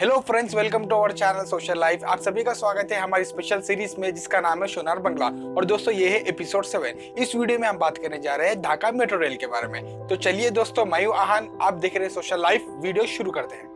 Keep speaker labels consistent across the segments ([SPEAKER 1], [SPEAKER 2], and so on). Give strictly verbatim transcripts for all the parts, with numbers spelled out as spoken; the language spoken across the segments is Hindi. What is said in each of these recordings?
[SPEAKER 1] Hello friends, welcome to our channel social life. आप सभी का स्वागत है हमारी स्पेशल सीरीज में जिसका नाम है सोनार बंगला। और दोस्तों ये है एपिसोड सेवन। इस वीडियो में हम बात करने जा रहे हैं ढाका मेट्रो रेल के बारे में। तो चलिए दोस्तों, मैं हूं आहान, आप देख रहे हैं सोशल लाइफ। वीडियो शुरू करते हैं।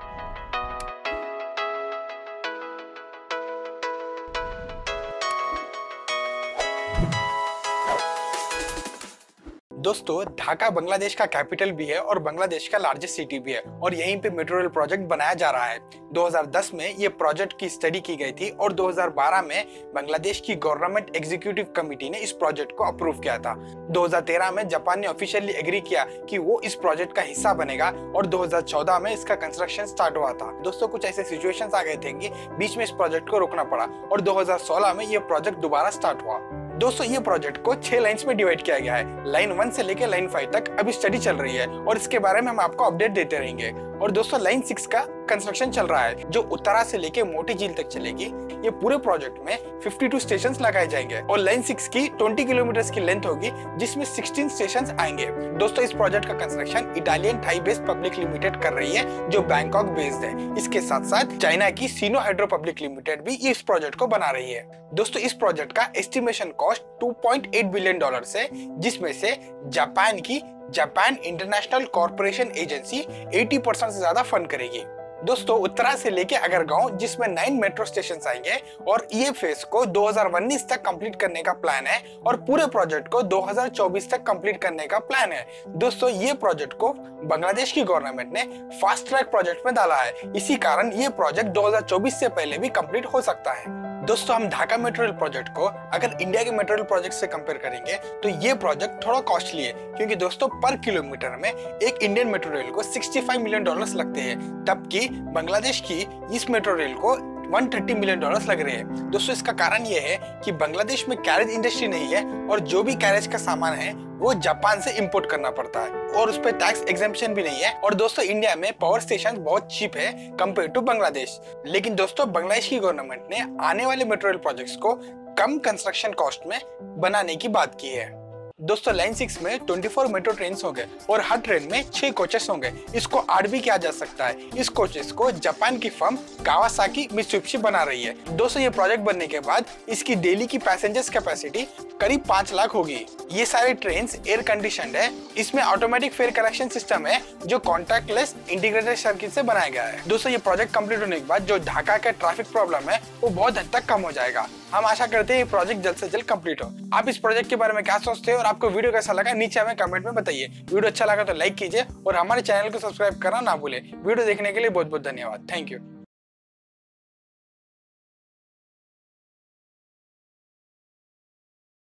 [SPEAKER 1] दोस्तों, ढाका बांग्लादेश का कैपिटल भी है और बांग्लादेश का लार्जेस्ट सिटी भी है और यहीं पे मेट्रो रेल प्रोजेक्ट बनाया जा रहा है। दो हज़ार दस में ये प्रोजेक्ट की स्टडी की गई थी और दो हज़ार बारह में बांग्लादेश की गवर्नमेंट एग्जीक्यूटिव कमेटी ने इस प्रोजेक्ट को अप्रूव किया था। दो हज़ार तेरह में जापान ने ऑफिशियली एग्री किया कि वो इस प्रोजेक्ट का हिस्सा बनेगा और दो हज़ार चौदह में इसका कंस्ट्रक्शन स्टार्ट हुआ था। दोस्तों, कुछ ऐसे सिचुएशंस आ गए थे कि बीच में इस प्रोजेक्ट को रोकना पड़ा और दो हज़ार सोलह में ये प्रोजेक्ट दोबारा स्टार्ट हुआ। दोस्तों, ये प्रोजेक्ट को छह लाइन्स में डिवाइड किया गया है। लाइन वन से लेकर लाइन फाइव तक अभी स्टडी चल रही है और इसके बारे में हम आपको अपडेट देते रहेंगे। और दोस्तों, लाइन सिक्स का कंस्ट्रक्शन चल रहा है जो उत्तरा से लेकर मोटी झील तक चलेगी। ये पूरे प्रोजेक्ट में बावन स्टेशंस लगाए जाएंगे और लाइन सिक्स की बीस किलोमीटर की लेंथ होगी जिसमें सोलह स्टेशंस आएंगे। दोस्तों, इस प्रोजेक्ट का construction Italian Thai based public limited कर रही है जो बैंकॉक बेस्ड है। इसके साथ साथ चाइना की सीनो हाइड्रो पब्लिक लिमिटेड भी इस प्रोजेक्ट को बना रही है। दोस्तों, इस प्रोजेक्ट का एस्टिमेशन कॉस्ट दो पॉइंट आठ बिलियन डॉलर है जिसमें से जापान की जापान इंटरनेशनल कॉर्पोरेशन एजेंसी अस्सी परसेंट से ज्यादा फंड करेगी। दोस्तों, उत्तरा से लेके अगरगांव जिसमें नाइन मेट्रो स्टेशन आएंगे और ये फेज को दो हज़ार उन्नीस तक कंप्लीट करने का प्लान है और पूरे प्रोजेक्ट को दो हज़ार चौबीस तक कंप्लीट करने का प्लान है। दोस्तों, ये प्रोजेक्ट को बांग्लादेश की गवर्नमेंट ने फास्ट ट्रैक प्रोजेक्ट में डाला है। इसी कारण ये प्रोजेक्ट दो हज़ार चौबीस से पहले भी कंप्लीट हो सकता है। दोस्तों, हम ढाका मेट्रो रेल प्रोजेक्ट को अगर इंडिया के मेट्रो रेल प्रोजेक्ट से कंपेयर करेंगे तो ये प्रोजेक्ट थोड़ा कॉस्टली है क्योंकि दोस्तों पर किलोमीटर में एक इंडियन मेट्रो रेल को पैंसठ मिलियन डॉलर्स लगते हैं, तबकि बांग्लादेश की इस मेट्रो रेल को एक सौ तीस मिलियन डॉलर्स लग रहे हैं। दोस्तों, इसका कारण ये है कि बांग्लादेश में कैरेज इंडस्ट्री नहीं है और जो भी कैरेज का सामान है वो जापान से इंपोर्ट करना पड़ता है और उस पर टैक्स एग्जेम्पशन भी नहीं है। और दोस्तों, इंडिया में पावर स्टेशन बहुत चीप है कंपेयर टू बांग्लादेश। लेकिन दोस्तों, बांग्लादेश की गवर्नमेंट ने आने वाले मेट्रो रेल प्रोजेक्ट्स को कम कंस्ट्रक्शन कॉस्ट में बनाने की बात की है। दोस्तों, लाइन सिक्स में चौबीस मेट्रो ट्रेन होंगे और हर ट्रेन में छह कोचेस होंगे। इसको आठ भी किया जा सकता है। इस कोचेस को जापान की फर्म कावासाकी मित्सुबिशी बना रही है। दोस्तों, ये प्रोजेक्ट बनने के बाद इसकी डेली की पैसेंजर्स कैपेसिटी करीब पाँच लाख होगी। ये सारे ट्रेन एयर कंडीशनड है। इसमें ऑटोमेटिक फेयर करेक्शन सिस्टम है जो कॉन्टैक्टलेस इंटीग्रेटेड सर्किट से बनाया गया है। दोस्तों, ये प्रोजेक्ट कंप्लीट होने के बाद जो ढाका का ट्रैफिक प्रॉब्लम है वो बहुत हद तक कम हो जाएगा। हम आशा करते हैं ये प्रोजेक्ट जल्द से जल्द कंप्लीट हो। आप इस प्रोजेक्ट के बारे में क्या सोचते हैं और आपको वीडियो कैसा लगा नीचे हमें कमेंट में बताइए। वीडियो अच्छा लगा तो लाइक कीजिए और हमारे चैनल को सब्सक्राइब करना ना भूलें। वीडियो देखने के लिए बहुत बहुत धन्यवाद। Thank you.